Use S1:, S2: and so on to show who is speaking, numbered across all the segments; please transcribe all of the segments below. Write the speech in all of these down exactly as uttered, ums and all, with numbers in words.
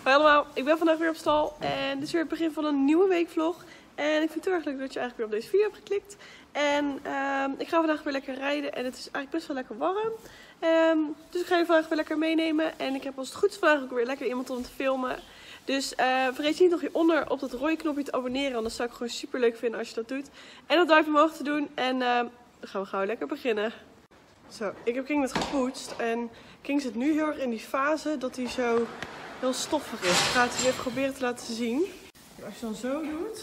S1: Hoi allemaal, ik ben vandaag weer op stal en dit is weer het begin van een nieuwe weekvlog. En ik vind het heel erg leuk dat je eigenlijk weer op deze video hebt geklikt. En uh, ik ga vandaag weer lekker rijden en het is eigenlijk best wel lekker warm. Um, dus ik ga je vandaag weer lekker meenemen. En ik heb als het goed is vandaag ook weer lekker iemand om te filmen. Dus uh, vergeet niet nog hieronder op dat rode knopje te abonneren. Want dat zou ik gewoon super leuk vinden als je dat doet. En dat duimpje omhoog te doen. En uh, dan gaan we gauw lekker beginnen. Zo, ik heb King net gepoetst. En King zit nu heel erg in die fase dat hij zo heel stoffig is. Ik ga het je even proberen te laten zien. Als je dan zo doet.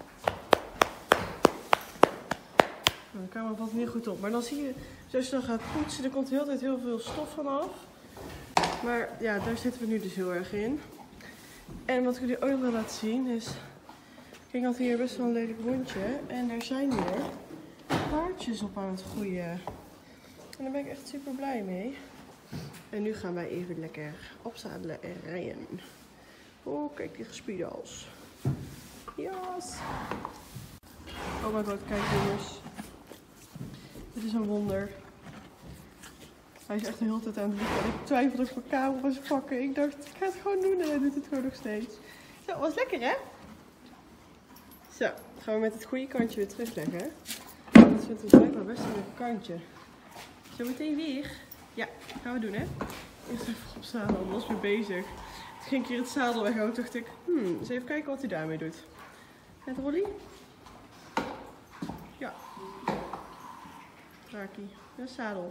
S1: Nou, de camera valt niet goed op. Maar dan zie je, als je dan gaat poetsen, er komt de hele tijd heel veel stof vanaf. Maar ja, daar zitten we nu dus heel erg in. En wat ik jullie ook nog wil laten zien is, King had hier best wel een lelijk rondje. En er zijn weer paardjes op aan het groeien. En daar ben ik echt super blij mee. En nu gaan wij even lekker opzadelen en rijden. Oh, kijk die gespierde hals. Yes! Oh mijn god, kijk jongens. Dit is een wonder. Hij is echt de hele tijd aan het liggen. En ik twijfelde of ik mijn camera was pakken. Ik dacht, ik ga het gewoon doen en hij doet het gewoon nog steeds. Zo, was lekker hè? Zo, gaan we met het goede kantje weer terugleggen. Dat vindt dus blijkbaar best een leuk kantje. Zo meteen weer. Ja, gaan we doen hè. Eerst even op zadel, ik was weer bezig. Toen ging ik hier het zadel weg, dacht ik, hmm, eens even kijken wat hij daarmee doet. Het Rolly? Ja. Raakie, de zadel.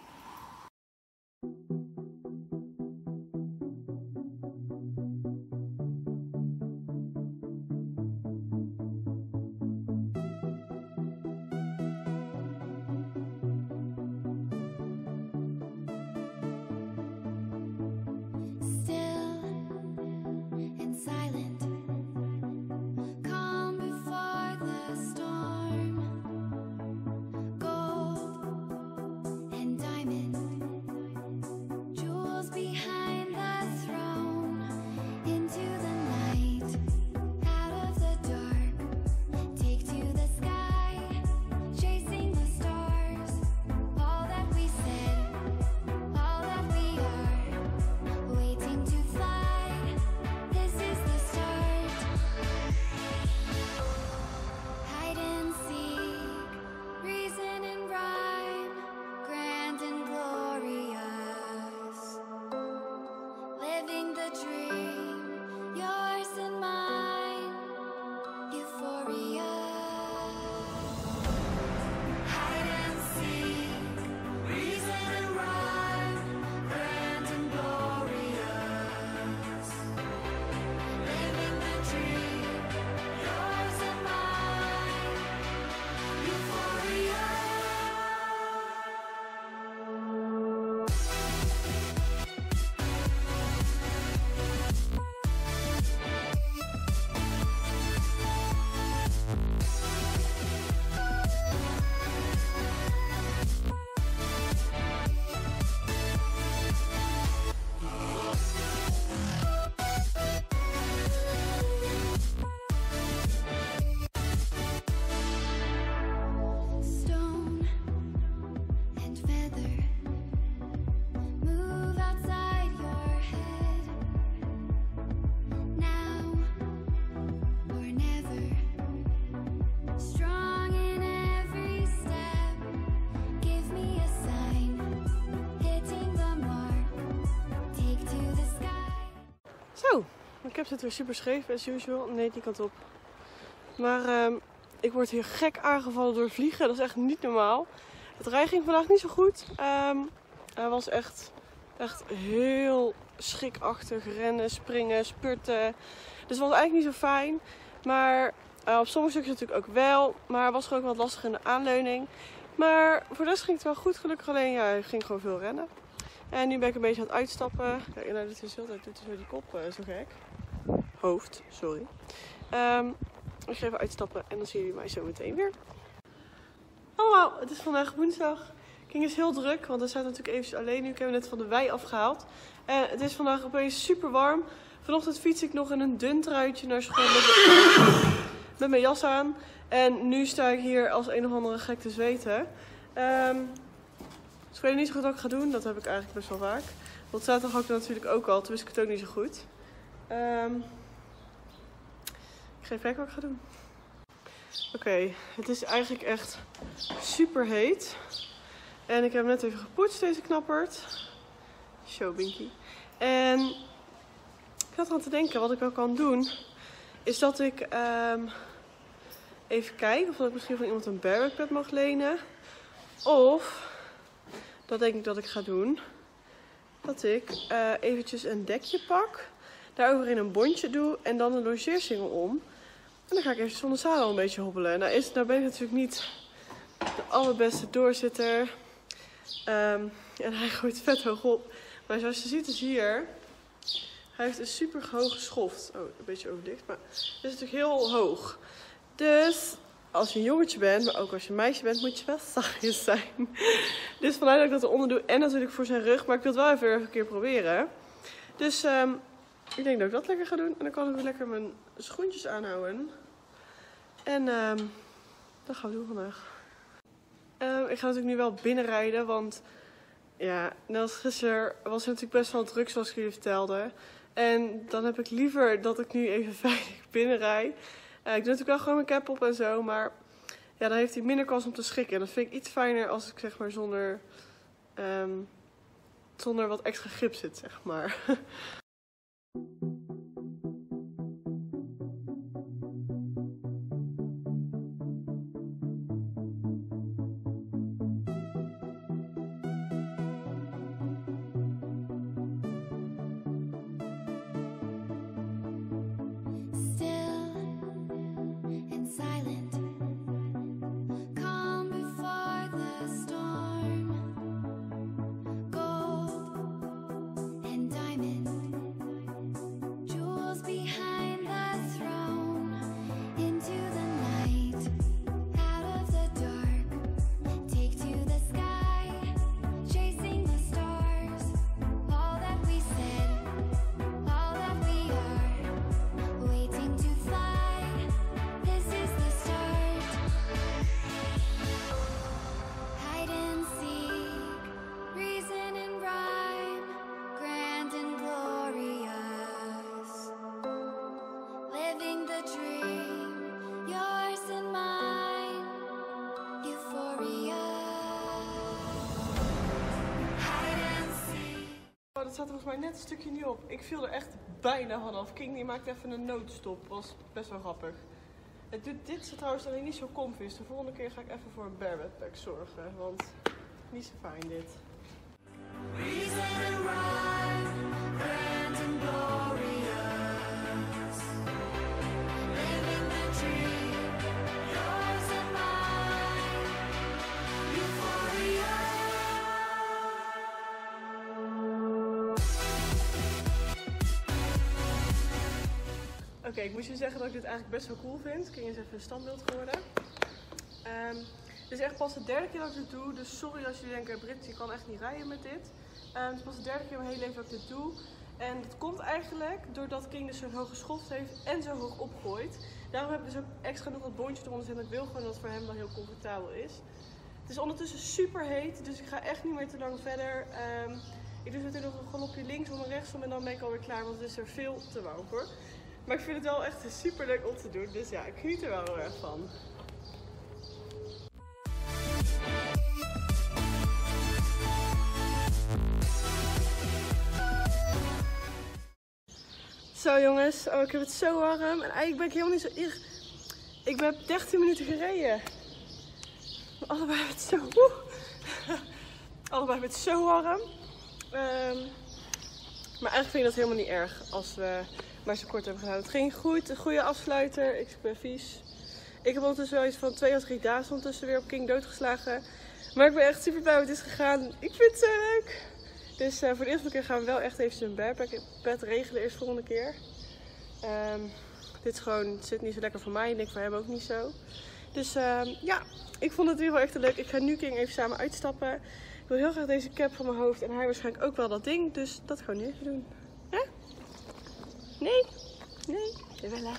S1: Zo, ik heb het weer super scheef, as usual. Nee, die kant op. Maar um, ik word hier gek aangevallen door vliegen. Dat is echt niet normaal. Het rijden ging vandaag niet zo goed. Um, hij was echt, echt heel schrikachtig. Rennen, springen, spurten. Dus het was eigenlijk niet zo fijn. Maar uh, op sommige stukjes natuurlijk ook wel. Maar het was gewoon ook wat lastig in de aanleuning. Maar voor de rest ging het wel goed. Gelukkig alleen, ja, hij ging gewoon veel rennen. En nu ben ik een beetje aan het uitstappen. Kijk, nou, dit is heel tijd doet hij zo die kop uh, zo gek. Hoofd, sorry. Um, ik ga even uitstappen en dan zien jullie mij zo meteen weer. Allemaal, het is vandaag woensdag. King is heel druk, want hij staat natuurlijk even alleen nu. Ik heb hem net van de wei afgehaald. En het is vandaag opeens super warm. Vanochtend fiets ik nog in een dun truitje naar school met, met mijn jas aan. En nu sta ik hier als een of andere gek te zweten. Um, dus ik weet niet zo goed wat ik ga doen. Dat heb ik eigenlijk best wel vaak. Want zaterdag had ik natuurlijk ook al. Toen wist ik het ook niet zo goed. Um, ik ga even kijken wat ik ga doen. Oké, okay, het is eigenlijk echt super heet. En ik heb net even gepoetst, deze knappert. Show Binky. En ik had aan te denken, wat ik wel kan doen, is dat ik um, even kijk of dat ik misschien van iemand een bearbackpad mag lenen. Of, dat denk ik dat ik ga doen, dat ik uh, eventjes een dekje pak, daaroverin een bondje doe en dan een logeersingel om. En dan ga ik even zonder zadel een beetje hobbelen. Nou, is, nou ben ik natuurlijk niet de allerbeste doorzitter. Um, en hij gooit vet hoog op. Maar zoals je ziet is hier, hij heeft een super hoge schoft. Oh, een beetje overdicht, maar het is natuurlijk heel hoog. Dus als je een jongetje bent, maar ook als je een meisje bent, moet je wel zachtjes zijn. Dus vandaar dat ik dat eronder doe. En natuurlijk voor zijn rug, maar ik wil het wel even, even een keer proberen. Dus um, ik denk dat ik dat lekker ga doen. En dan kan ik weer lekker mijn schoentjes aanhouden. En um, dat gaan we doen vandaag. Um, ik ga natuurlijk nu wel binnenrijden, want ja, net als gisteren was het natuurlijk best wel druk zoals ik jullie vertelde. En dan heb ik liever dat ik nu even veilig binnenrij. Uh, ik doe natuurlijk wel gewoon mijn cap op en zo, maar ja, dan heeft hij minder kans om te schrikken. En dat vind ik iets fijner als ik zeg maar zonder, um, zonder wat extra grip zit, zeg maar. Dat staat er volgens mij net een stukje niet op. Ik viel er echt bijna vanaf. King die maakte even een noodstop. Was best wel grappig. Het doet, dit is trouwens alleen niet zo comfy. Dus de volgende keer ga ik even voor een bearbackpack zorgen. Want niet zo fijn dit. Oké, okay, ik moet je zeggen dat ik dit eigenlijk best wel cool vind. King is even een standbeeld geworden. Um, dit is echt pas de derde keer dat ik dit doe. Dus sorry als jullie denken, Brit, je kan echt niet rijden met dit. Um, het is pas de derde keer in mijn hele leven dat ik dit doe. En dat komt eigenlijk doordat King dus zo'n hoge schoft heeft en zo hoog opgooit. Daarom heb ik dus ook extra nog wat bondje eronder zitten. Ik wil gewoon dat het voor hem wel heel comfortabel is. Het is ondertussen super heet, dus ik ga echt niet meer te lang verder. Um, ik doe natuurlijk nog een galopje linksom en rechtsom en dan ben ik alweer klaar, want het is er veel te warm voor. Maar ik vind het wel echt super leuk om te doen, dus ja, ik geniet er wel heel erg van. Zo jongens, oh, ik heb het zo warm en eigenlijk ben ik helemaal niet zo erg. Ik heb dertien minuten gereden. Maar allebei hebben het zo, woe. allebei hebben het zo warm. Um, maar eigenlijk vind ik dat helemaal niet erg als we maar zo kort hebben gehouden. Het ging goed, een goede afsluiter. Ik ben vies. Ik heb ondertussen wel iets van twee of drie dagen ondertussen weer op King doodgeslagen. Maar ik ben echt super blij hoe het is gegaan. Ik vind het zo leuk. Dus uh, voor de eerste keer gaan we wel echt even een bearbackpad regelen eerst volgende keer. Um, dit is gewoon, het zit niet zo lekker voor mij en ik voor hem ook niet zo. Dus um, ja, ik vond het weer wel echt leuk. Ik ga nu King even samen uitstappen. Ik wil heel graag deze cap van mijn hoofd en hij waarschijnlijk ook wel dat ding. Dus dat gaan we nu even doen. Ja? Nee? Nee? Jawel.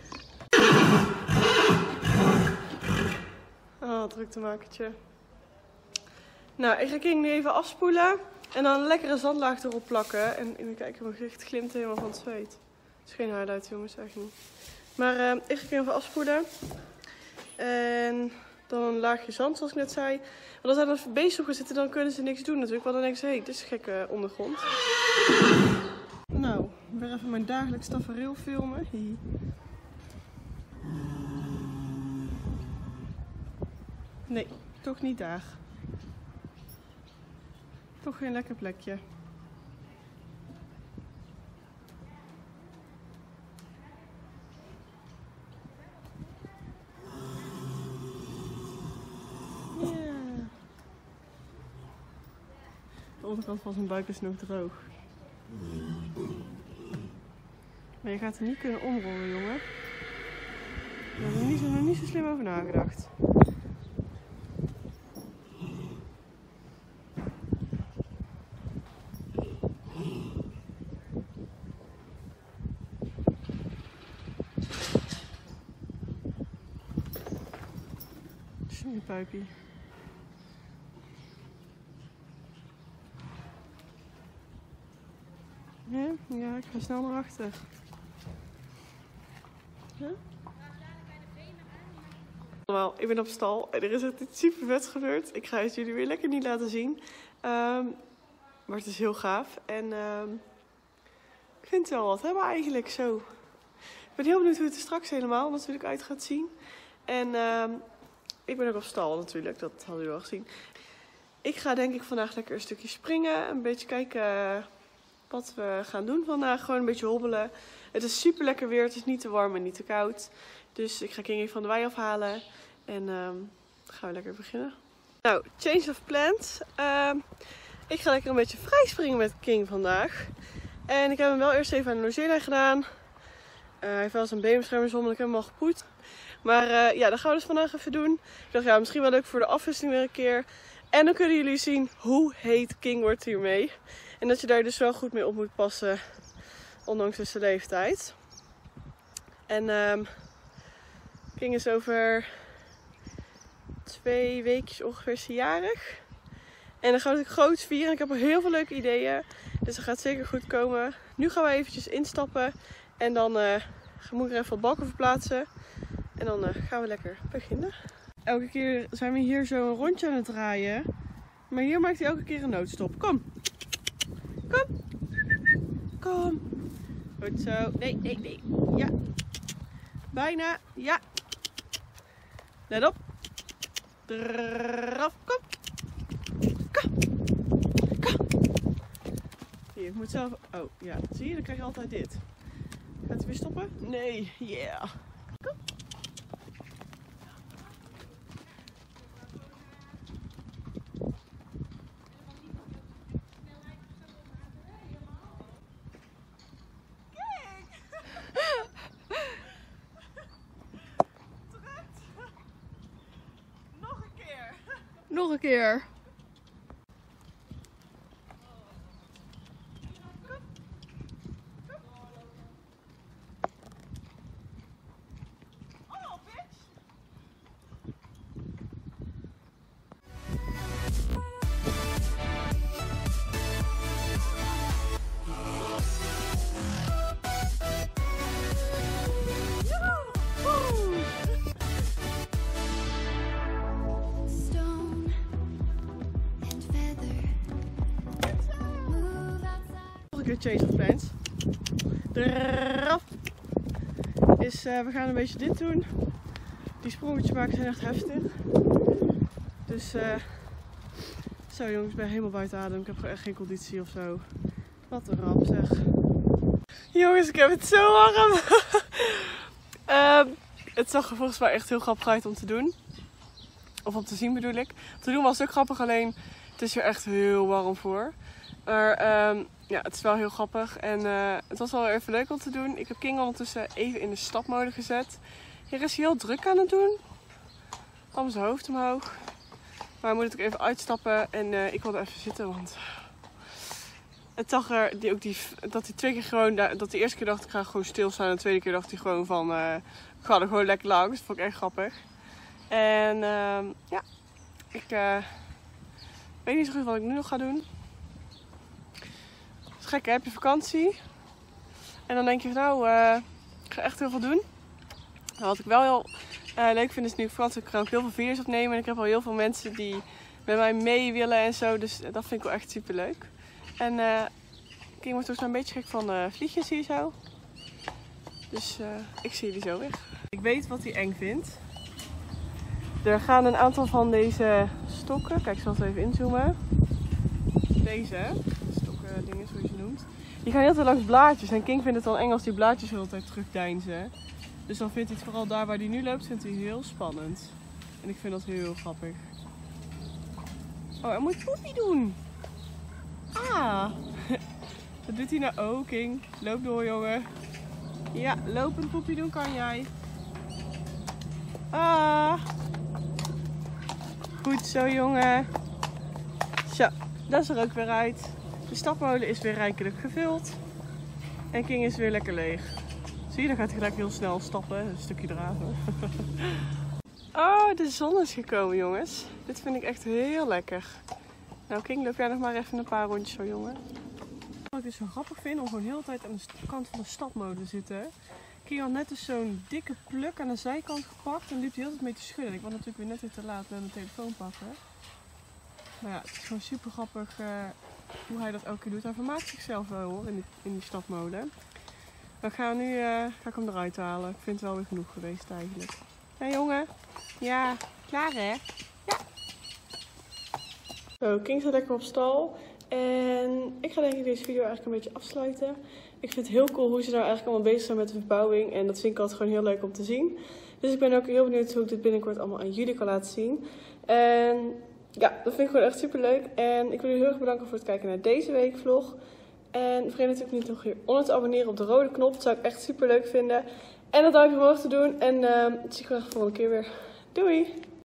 S1: Oh, druktemakertje. Nou, ik ga King nu even afspoelen. En dan een lekkere zandlaag erop plakken. En even kijken, mijn gezicht glimt helemaal van het zweet. Het is geen highlight, jongens, eigenlijk niet. Maar uh, ik ga even afspoelen. En dan een laagje zand, zoals ik net zei. Want als er dan beesten op gaan zitten, dan kunnen ze niks doen natuurlijk. Want dan denken ze, hé, hey, dit is een gekke ondergrond. Nou, weer even mijn dagelijks tafereel filmen. Hi. Nee, toch niet daar. Toch geen lekker plekje. De onderkant van zijn buik is nog droog. Maar je gaat er niet kunnen omrollen, jongen. Daar heb ik niet zo, nog niet zo slim over nagedacht. Sorry, puipie. Ja, ja, ik ga snel naar achter. Ja? Allemaal, ik ben op stal en er is echt iets super vet gebeurd. Ik ga het jullie weer lekker niet laten zien. Um, maar het is heel gaaf. En um, ik vind het wel wat hebben eigenlijk zo. Ik ben heel benieuwd hoe het er straks helemaal natuurlijk uit gaat zien. En um, ik ben ook op stal natuurlijk, dat hadden jullie wel gezien. Ik ga denk ik vandaag lekker een stukje springen. Een beetje kijken wat we gaan doen vandaag. Gewoon een beetje hobbelen. Het is super lekker weer. Het is niet te warm en niet te koud. Dus ik ga King even van de wei afhalen. En um, dan gaan we lekker beginnen. Nou, change of plans. Uh, ik ga lekker een beetje vrij springen met King vandaag. En ik heb hem wel eerst even aan de logela gedaan. Uh, hij heeft wel zijn beenbeschermers om en ik heb hem al gepoet. Maar uh, ja, dat gaan we dus vandaag even doen. Ik dacht, ja, misschien wel leuk voor de afwisseling weer een keer. En dan kunnen jullie zien hoe heet King wordt hiermee. En dat je daar dus wel goed mee op moet passen, ondanks dus de leeftijd. En um, King is over twee weekjes ongeveer jarig. En dan gaan we het groot vieren. Ik heb al heel veel leuke ideeën, dus dat gaat zeker goed komen. Nu gaan we eventjes instappen en dan uh, moet ik er even wat balken verplaatsen. En dan uh, gaan we lekker beginnen. Elke keer zijn we hier zo een rondje aan het draaien. Maar hier maakt hij elke keer een noodstop. Kom! Kom! Kom! Goed zo. Nee, nee, nee. Ja. Bijna. Ja. Let op. Eraf. Kom. Kom. Kom. Hier, ik moet zelf... Oh, ja. Zie je? Dan krijg je altijd dit. Gaat hij weer stoppen? Nee. Yeah. Kom. Nog een keer. Oh, bitch. Change of plans. Eraf. Is, uh, we gaan een beetje dit doen. Die sprongetjes maken zijn echt heftig. Dus uh, zo jongens, ik ben helemaal buiten adem. Ik heb gewoon echt geen conditie of zo. Wat een ramp zeg. Jongens, ik heb het zo warm. uh, het zag er volgens mij echt heel grappig uit om te doen. Of om te zien bedoel ik. Te doen was ook grappig, alleen het is er echt heel warm voor. Maar um, ja, het is wel heel grappig en uh, het was wel even leuk om te doen. Ik heb King ondertussen even in de stapmode gezet. Hier is hij heel druk aan het doen. Al zijn hoofd omhoog. Maar hij moet natuurlijk even uitstappen en uh, ik wilde even zitten, want het zag er die, ook die, dat hij twee keer gewoon, dat de eerste keer dacht ik ga gewoon stilstaan en de tweede keer dacht hij gewoon van uh, ik ga er gewoon lekker langs. Dat vond ik echt grappig. En uh, ja, ik uh, weet niet zo goed wat ik nu nog ga doen. Het is gek, hè? Heb je vakantie? En dan denk je, nou, uh, ik ga echt heel veel doen. Nou, wat ik wel heel uh, leuk vind is nu Frans, ik ga ook heel veel video's opnemen. En ik heb al heel veel mensen die met mij mee willen en zo. Dus dat vind ik wel echt super leuk. En uh, King wordt ook een beetje gek van uh, vliegjes hier zo. Dus uh, ik zie jullie zo weer. Ik weet wat hij eng vindt. Er gaan een aantal van deze stokken. Kijk, ik zal het even inzoomen. Deze stokken dingen, zoals je ze noemt. Die gaan heel te langs blaadjes. En King vindt het dan eng als die blaadjes de hele tijd terugdeinzen. Dus dan vindt hij het vooral daar waar hij nu loopt, vindt hij heel spannend. En ik vind dat heel grappig. Oh, hij moet poepie doen. Ah. Dat doet hij nou ook, King. Loop door, jongen. Ja, lopend poepie doen kan jij. Ah. Goed zo, jongen. Zo, dat is er ook weer uit. De stapmolen is weer rijkelijk gevuld. En King is weer lekker leeg. Zie je, dan gaat hij gelijk heel snel stappen. Een stukje draven. Oh, de zon is gekomen, jongens. Dit vind ik echt heel lekker. Nou, King, loop jij nog maar even een paar rondjes zo, jongen. Wat ik dus zo grappig vind om gewoon de hele tijd aan de kant van de stapmolen te zitten. King had net dus zo'n dikke pluk aan de zijkant gepakt en liep hij heel tijd mee te schudden. Ik was natuurlijk weer net weer te laat met mijn telefoon pakken. Maar ja, het is gewoon super grappig uh, hoe hij dat elke keer doet. Hij vermaakt zichzelf wel hoor, in die, in die stapmolen. We gaan nu, uh, ga ik hem eruit halen. Ik vind het wel weer genoeg geweest eigenlijk. Hé hey, jongen? Ja, klaar hè? Ja. Zo, King staat lekker op stal. En ik ga denk ik deze video eigenlijk een beetje afsluiten. Ik vind het heel cool hoe ze nou eigenlijk allemaal bezig zijn met de verbouwing. En dat vind ik altijd gewoon heel leuk om te zien. Dus ik ben ook heel benieuwd hoe ik dit binnenkort allemaal aan jullie kan laten zien. En ja, dat vind ik gewoon echt super leuk. En ik wil jullie heel erg bedanken voor het kijken naar deze week vlog. En vergeet natuurlijk niet nog hieronder te abonneren op de rode knop. Dat zou ik echt super leuk vinden. En dat duimpje omhoog te doen. En uh, zie ik graag de volgende keer weer. Doei!